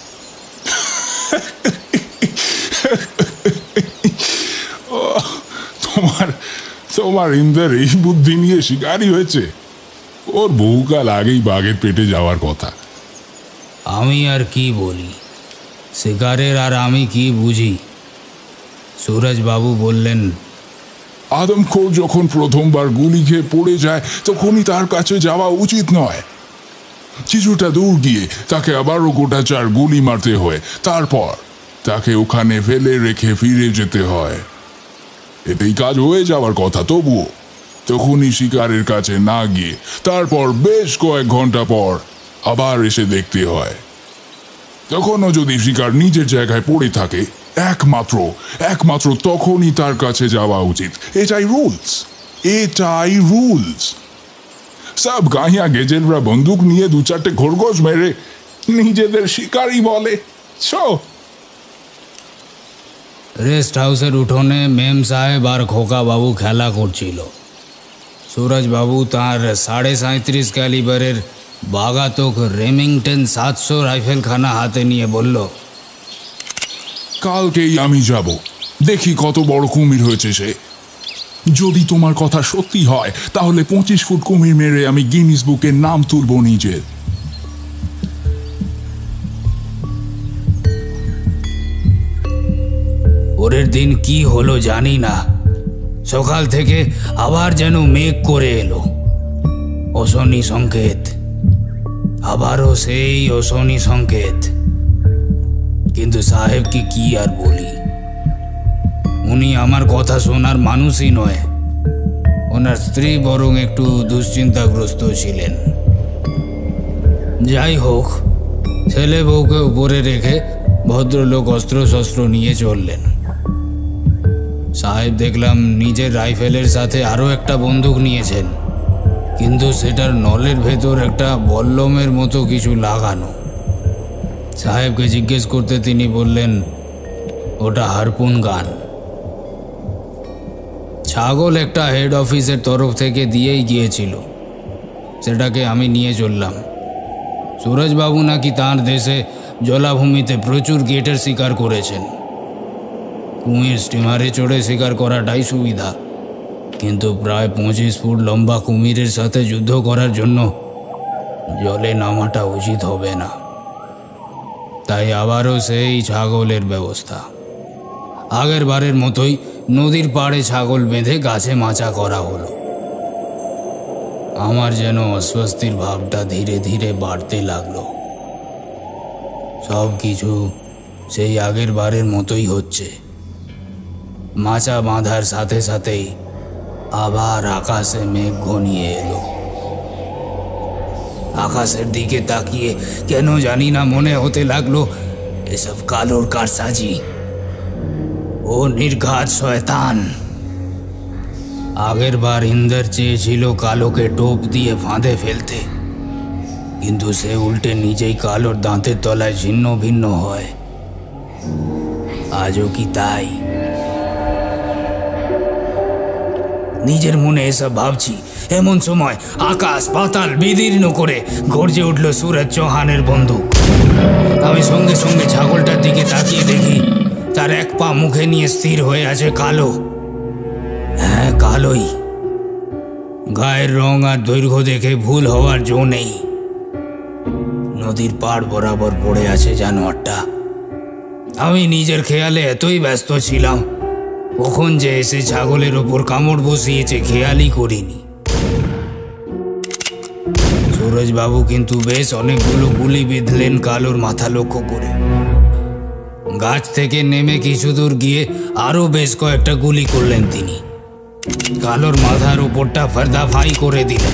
তোমার ইন্দ্র এই বুদ্ধি নিয়ে শিকারই হয়েছে? ওর বহুকাল আগেই বাঘের পেটে যাওয়ার কথা। আমি আর কি বলি, শিকারের আর আমি কি বুঝি। সুরজবাবু বললেন, আদমখোর যখন প্রথমবার গুলি খেয়ে পড়ে যায় তখনই তার কাছে যাওয়া উচিত নয়। কিছুটা দূর গিয়ে তাকে আবারও গোটা 4 গুলি মারতে হয়, তারপর তাকে ওখানে ফেলে রেখে ফিরে যেতে হয়। এতেই কাজ হয়ে যাওয়ার কথা। তবুও তখনই শিকারের কাছে না গিয়ে তারপর বেশ কয়েক ঘন্টা পর আবার এসে দেখতে হয়। তখনও যদি শিকার নিজের জায়গায় পড়ে থাকে, একমাত্র তখনই তার কাছে যাওয়া উচিত। এটাই রুলস। সব গাহিয়া গেজেলরা বন্দুক নিয়ে 2-4টে খরগোশ মেরে নিজেদের শিকারই বলে। রেস্ট হাউসের উঠোনে মেম সাহেব আর খোকা বাবু খেলা করছিল। সুরজ বাবু তাঁর 37.5 ক্যালিবারের বাগাতোক রেমিংটন 700 রাইফেলখানা হাতে নিয়ে বলল, কালকেই আমি যাব, দেখি কত বড় কুমির হয়েছে সে। যদি তোমার কথা সত্যি হয় তাহলে 25 ফুট কুমির মেরে আমি গিনিস বুকের নাম তুলব নিজের। পরের দিন কি হলো জানি না, সকাল থেকে আবার যেন মেঘ করে এলো, অশনি সংকেত, আবারও সেই অশনি সংকেত। কিন্তু সাহেবকে কি আর বলি, উনি আমার কথা শোনার মানুষই নয়। ওনার স্ত্রী বরং একটু দুশ্চিন্তাগ্রস্ত ছিলেন। যাই হোক, ছেলে বউকে উপরে রেখে ভদ্রলোক অস্ত্রশস্ত্র নিয়ে চললেন। সাহেব দেখলাম নিজের রাইফেলের সাথে আরও একটা বন্দুক নিয়েছেন, কিন্তু সেটার নলের ভেতর একটা বল্লমের মতো কিছু লাগানো। সাহেবকে জিজ্ঞেস করতে তিনি বললেন, ওটা হারপুন গান। ছাগল একটা হেড অফিসের তরফ থেকে দিয়েই গিয়েছিল, সেটাকে আমি নিয়ে চললাম। সুরজবাবু নাকি তাঁর দেশে জলাভূমিতে প্রচুর গেটের শিকার করেছেন। কুমির স্টিমারে চড়ে শিকার করাটাই সুবিধা, কিন্তু প্রায় 25 ফুট লম্বা কুমিরের সাথে যুদ্ধ করার জন্য জলে নামাটা উচিত হবে না। তাই আবারও সেই ছাগলের ব্যবস্থা। আগের বারের মতোই নদীর পাড়ে ছাগল বেঁধে গাছে মাচা করা হলো। আমার যেন অস্বস্তির ভাবটা ধীরে ধীরে বাড়তে লাগলো। সব কিছু সেই আগের বারের মতোই হচ্ছে। মাচা বাঁধার সাথে সাথেই আবার আকাশে মেঘ ঘনিয়ে এলো। আকাশের দিকে তাকিয়ে কেন জানি না মনে হতে লাগলো এসব কালোর কারসাজি। ও নির্ঘাত শয়তান। আগের বার ইন্দ্র চেয়েছিল কালোকে টোপ দিয়ে ফাঁদে ফেলতে, কিন্তু সে উল্টে নিজেই কালোর দাঁতের তলায় ছিন্ন ভিন্ন হয়। আজও কি তাই? নিজের মনে এসব ভাবছি, এমন সময় আকাশ পাতাল বিদীর্ণ করে গর্জে উঠল সুরজ চৌহানের বন্দুক। আমি সঙ্গে সঙ্গে ছাগলটার দিকে তাকিয়ে দেখি তার এক পা মুখে নিয়ে স্থির হয়ে আছে কালো। হ্যাঁ, কালোই। গায়ের রং আর দৈর্ঘ্য দেখে ভুল হওয়ার জো নেই। নদীর পাড় বরাবর পড়ে আছে জানোয়ারটা। আমি নিজের খেয়ালে এতই ব্যস্ত ছিলাম, কখন যে এসে ছাগলের ওপর কামড় বসিয়েছে খেয়ালই করিনি। সুরজবাবু কিন্তু বেশ অনেকগুলো গুলি বিঁধলেন কালোর মাথা লক্ষ্য করে। গাছ থেকে নেমে কিছু দূর গিয়ে আরও বেশ কয়েকটা গুলি করলেন তিনি। কালোর মাথার উপরটা ফার্দাফাই করে দিলেন।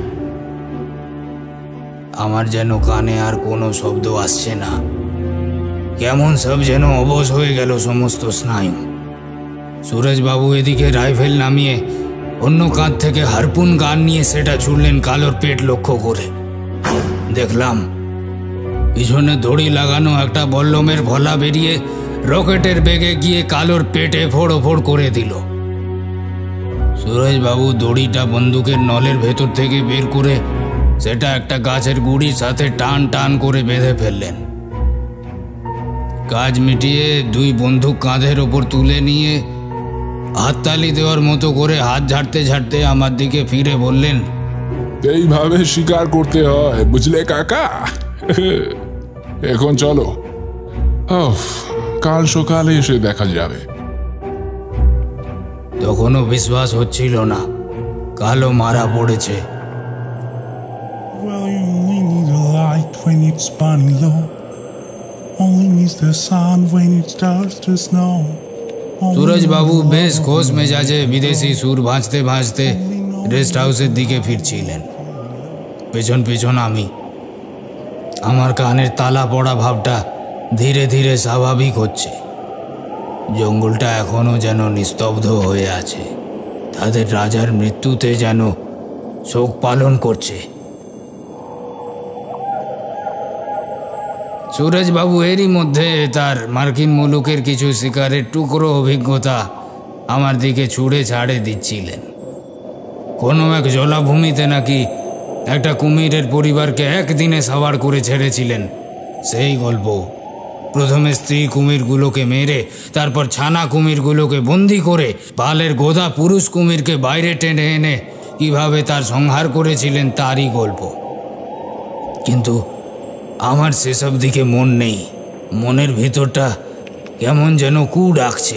আমার যেন কানে আর কোনো শব্দ আসছে না, কেমন সব যেন অবশ হয়ে গেল সমস্ত স্নায়ু। সুরজবাবু এদিকে রাইফেল নামিয়ে অন্য কাঁধ থেকে হারপুন গান নিয়ে সেটা ছুড়লেন কালোর পেট লক্ষ্য করে। দেখলাম পিছনে দড়ি লাগানো একটা বল্লমের ভলা বেরিয়ে রকেটের বেগে গিয়ে কালোর পেটে ফোড় করে দিল। সুরজবাবু দড়িটা বন্দুকের নলের ভেতর থেকে বের করে সেটা একটা গাছের গুড়ির সাথে টান টান করে বেঁধে ফেললেন। কাজ মিটিয়ে দুই বন্দুক কাঁধের ওপর তুলে নিয়ে হাততালি দেওয়ার মতো করে হাত ঝাড়তে ঝাড়তে আমার দিকে ফিরে বললেন, এইভাবে শিকার করতে হয়, বুঝলে কাকা। এখন চলো, কাল সকালে এসে দেখা যাবে। তখনও বিশ্বাস হচ্ছিল না কালো মারা পড়েছে। Well, you only need a light when it's burning low. Only needs the sun when it starts to snow. সুরজবাবু বেশ খোশ মেজাজে বিদেশি সুর ভাঁজতে ভাঁজতে রেস্ট হাউসের দিকে ফিরছিলেন। পেছন পেছন আমি। আমার কানের তালা পড়া ভাবটা ধীরে ধীরে স্বাভাবিক হচ্ছে। জঙ্গলটা এখনো যেন নিস্তব্ধ হয়ে আছে, তাদের রাজার মৃত্যুতে যেন শোক পালন করছে। সুরজবাবু এরই মধ্যে তার মার্কিন মুলুকের কিছু শিকারের টুকরো অভিজ্ঞতা আমার দিকে ছুঁড়ে ছাড়ে দিচ্ছিলেন। কোনো এক জলাভূমিতে নাকি একটা কুমিরের পরিবারকে একদিনে সাবার করে ছেড়েছিলেন। সেই গল্প। প্রথমে স্ত্রী কুমিরগুলোকে মেরে তারপর ছানা কুমিরগুলোকে বন্দি করে পালের গোদা পুরুষ কুমিরকে বাইরে টেনে এনে কিভাবে তার সংহার করেছিলেন তারই গল্প। কিন্তু আমার সেসব দিকে মন নেই। মনের ভিতরটা কেমন যেন কু ডাকছে।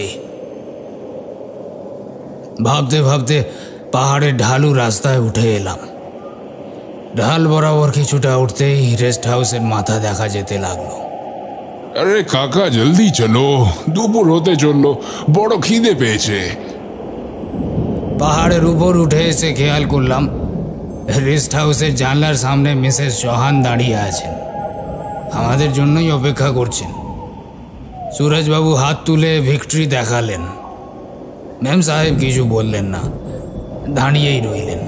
ভাবতে ভাবতে পাহাড়ের ঢালু রাস্তায় উঠে এলাম। ঢাল বরাবর কিছুটা উঠতেই রেস্ট হাউসের মাথা দেখা যেতে লাগলো। আরে কাকা জলদি চলো, দুপুর হতে চললো, বড় খিদে পেয়েছে। পাহাড়ের উপর উঠে এসে খেয়াল করলাম রেস্ট হাউসের জানলার সামনে মিসেস চৌহান দাঁড়িয়ে আছেন, আমাদের জন্যই অপেক্ষা করছেন। সুরজবাবু হাত তুলে ভিক্টরি দেখালেন। ম্যাম সাহেব কিছু বললেন না, দাঁড়িয়েই রইলেন।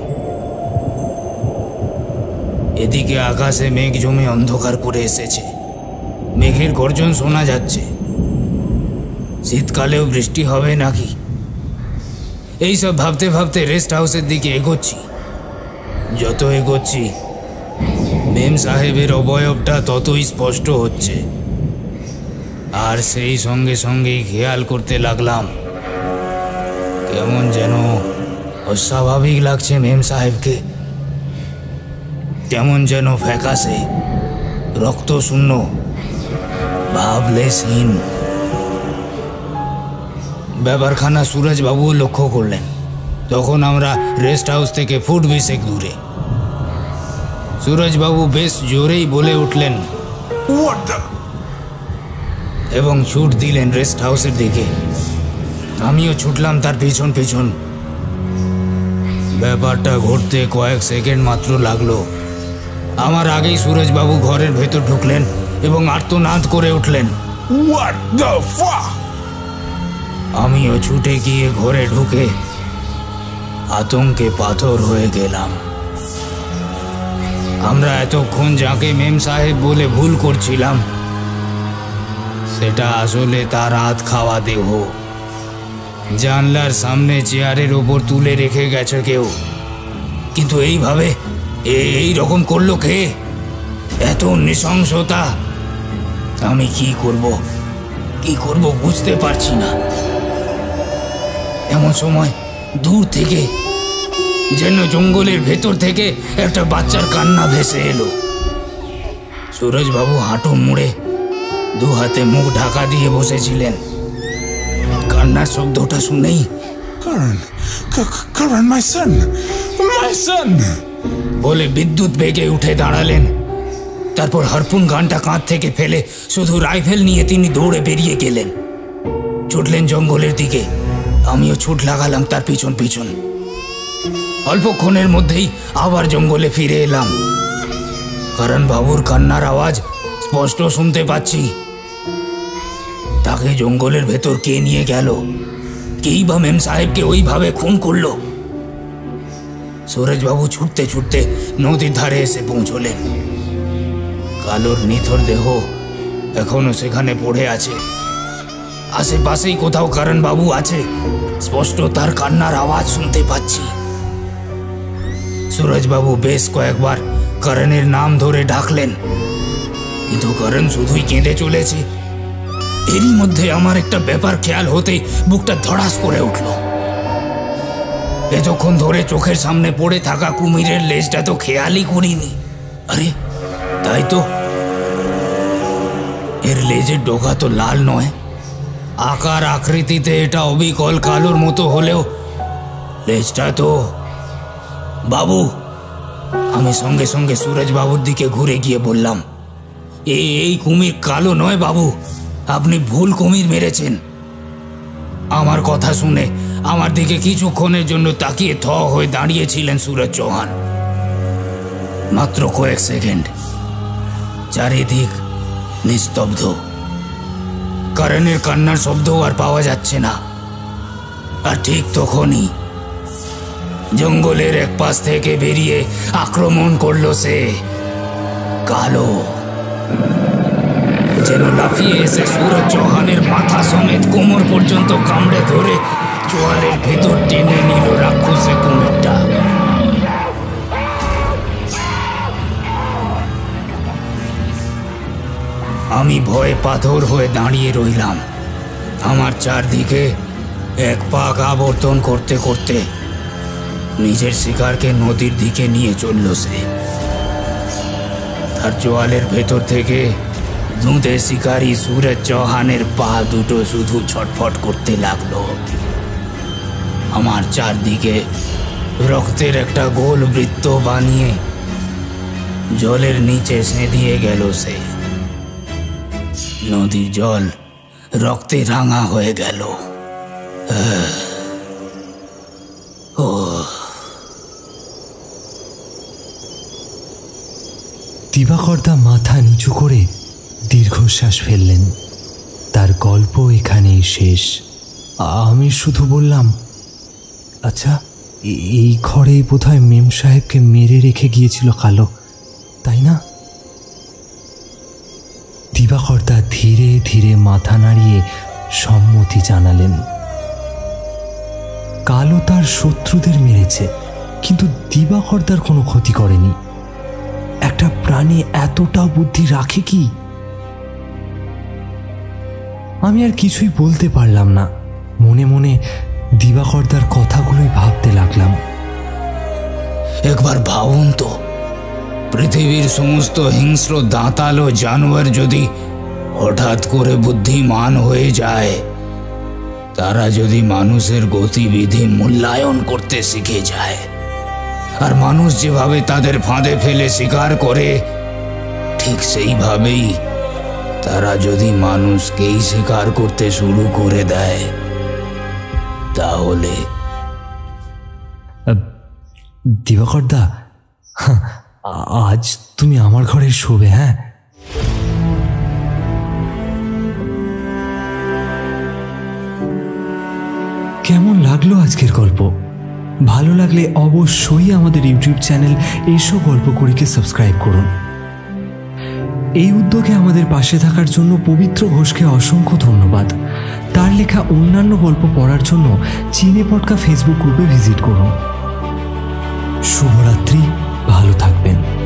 এদিকে আকাশে মেঘ জমে অন্ধকার করে এসেছে। মেঘের গর্জন শোনা যাচ্ছে। শীতকালেও বৃষ্টি হবে নাকি? এইসব ভাবতে ভাবতে রেস্ট হাউসের দিকে এগোচ্ছি। যত এগোচ্ছি মেম সাহেবের অবয়বটা ততই স্পষ্ট হচ্ছে। আর সেই সঙ্গে সঙ্গেই খেয়াল করতে লাগলাম কেমন যেন অস্বাভাবিক লাগছে মেম সাহেবকে। কেমন যেন ফ্যাকাশে, রক্তশূন্য, ভাবলেশহীন। ব্যাপারখানা সুরজবাবুও লক্ষ্য করলেন। তখন আমরা রেস্ট হাউস থেকে ফুট 20 দূরে। সুরজবাবু বেশ জোরেই বলে উঠলেন এবং ছুট দিলেন রেস্ট হাউসের দিকে। আমিও ছুটলাম তার পিছন পিছন। ব্যাপারটা ঘটতে কয়েক সেকেন্ড মাত্র লাগলো। আমার আগেই সুরজবাবু ঘরের ভেতর ঢুকলেন এবং আর্তনাদ করে উঠলেন, What the fuck? আমিও ছুটে গিয়ে ঘরে ঢুকে আতঙ্কে পাথর হয়ে গেলাম। আমরা এতক্ষণ যাকে মেম সাহেব বলে ভুল করছিলাম সেটা আসলে তার হাত খাওয়া দেহ। জানলার সামনে চেয়ারের ওপর তুলে রেখে গেছে কেউ, কিন্তু এইভাবে এই রকম করলো কে? এত নৃশংসতা! আমি কি করব বুঝতে পারছি না। এমন সময় দূর থেকে যেন জঙ্গলের ভেতর থেকে একটা বাচ্চার কান্না ভেসে এলো। সুরজবাবু হাঁটু মুড়ে দু হাতে মুখ ঢাকা দিয়ে বসেছিলেন। কান্নার শব্দটা শুনেই Karan, my son! বলে বিদ্যুৎ বেগে উঠে দাঁড়ালেন। তারপর হারপুন গানটা কাঁধ থেকে ফেলে শুধু রাইফেল নিয়ে তিনি দৌড়ে বেরিয়ে গেলেন। ছুটলেন জঙ্গলের দিকে। আমিও ছুট লাগালাম তার পিছন পিছন। অল্পক্ষণের মধ্যেই আবার জঙ্গলে ফিরে এলাম। কারণ বাবুর কান্নার আওয়াজ স্পষ্ট শুনতে পাচ্ছি। তাকে জঙ্গলের ভেতর কে নিয়ে গেল? কেই বা মেম সাহেবকে ওইভাবে খুন করলো? সুরজবাবু ছুটতে ছুটতে নদীর ধারে এসে পৌঁছলেন। কালোর নিথর দেহ এখনো সেখানে পড়ে আছে। আশেপাশেই কোথাও কারণ বাবু আছে। স্পষ্ট তার কান্নার আওয়াজ শুনতে পাচ্ছি। সুরজবাবু বেশ কয়েকবার করণের নাম ধরে ডাকলেন, কিন্তু করণ শুধুই কেঁদে চলেছে। এরই মধ্যে আমার একটা ব্যাপার খেয়াল হতেই বুকটা ধড়াস করে উঠল। এতক্ষণ ধরে চোখের সামনে পড়ে থাকা কুমিরের লেজটা তো খেয়ালই করিনি। আরে তাই তো, এর লেজের ডগা তো লাল নয়। আকার আকৃতিতে এটা অবিকল কালোর মতো হলেও লেজটা তো বাবু। আমি সঙ্গে সঙ্গে সুরজবাবুর দিকে ঘুরে গিয়ে বললাম, এই কুমির কালো নয় বাবু, আপনি ভুল কুমির মেরেছেন। আমার কথা শুনে আমার দিকে কিছুক্ষণের জন্য তাকিয়ে থ হয়ে দাঁড়িয়েছিলেন সুরজ চৌহান। মাত্র কয়েক সেকেন্ড। চারিদিক নিস্তব্ধ। করণের কান্নার শব্দও আর পাওয়া যাচ্ছে না। আর ঠিক তখনই জঙ্গলের এক পাশ থেকে বেরিয়ে আক্রমণ করলো সে কালো। যেন লাফিয়ে এসে সুরজ চৌহানের মাথা সমেত কোমর পর্যন্ত কামড়ে ধরে চোয়ালের ভেতর টেনে নিল রাক্ষসে কুমিরটা। আমি ভয়ে পাথর হয়ে দাঁড়িয়ে রইলাম। আমার চারদিকে এক পাক আবর্তন করতে করতে নিজের শিকারকে নদীর দিকে নিয়ে চলল সে। তার চোয়ালের ভেতর থেকে ধুঁতে শিকারী সুরজ চৌহানের পা দুটো শুধু ছটফট করতে লাগলো। আমার চারদিকে রক্তের একটা গোল বৃত্ত বানিয়ে জলের নিচে সেঁধিয়ে গেল সে। নদীর জল রক্তে রাঙা হয়ে গেল। দিবাকরদা মাথা নিচু করে দীর্ঘশ্বাস ফেললেন। তার গল্প এখানেই শেষ। আমি শুধু বললাম, আচ্ছা, এই ঘরেই বোধহয় মেম সাহেবকে মেরে রেখে গিয়েছিল কালো, তাই না? দিবাকরদা ধীরে ধীরে মাথা নাড়িয়ে সম্মতি জানালেন। কালো তার শত্রুদের মেরেছে, কিন্তু দিবাকরদার কোনো ক্ষতি করেনি। একটা প্রাণী এতটা বুদ্ধি রাখে কি? আমি আর কিছুই বলতে পারলাম না। মনে মনে দিবাকরদার কথাগুলোই ভাবতে লাগলাম। একবার ভাবুন তো, পৃথিবীর সমস্ত হিংস্র দাঁতালো জানোয়ার যদি হঠাৎ করে বুদ্ধিমান হয়ে যায়, তারা যদি মানুষের গতিবিধি মূল্যায়ন করতে শিখে যায়, আর মানুষ যেভাবে তাদের ফাঁদে ফেলে শিকার করে, ঠিক সেইভাবেই তারা যদি মানুষকেই শিকার করতে শুরু করে দেয়, তাহলে দিবাকরদা, আজ তুমি আমার ঘরে শোবে, হ্যাঁ? কেমন লাগলো আজকের গল্প? ভালো লাগলে অবশ্যই আমাদের ইউটিউব চ্যানেল এসো গল্প করিকে সাবস্ক্রাইব করুন। এই উদ্যোগে আমাদের পাশে থাকার জন্য পবিত্র ঘোষকে অসংখ্য ধন্যবাদ। তার লেখা অন্যান্য গল্প পড়ার জন্য চিনে পডকা ফেসবুক গ্রুপে ভিজিট করুন। শুভরাত্রি, ভালো থাকবেন।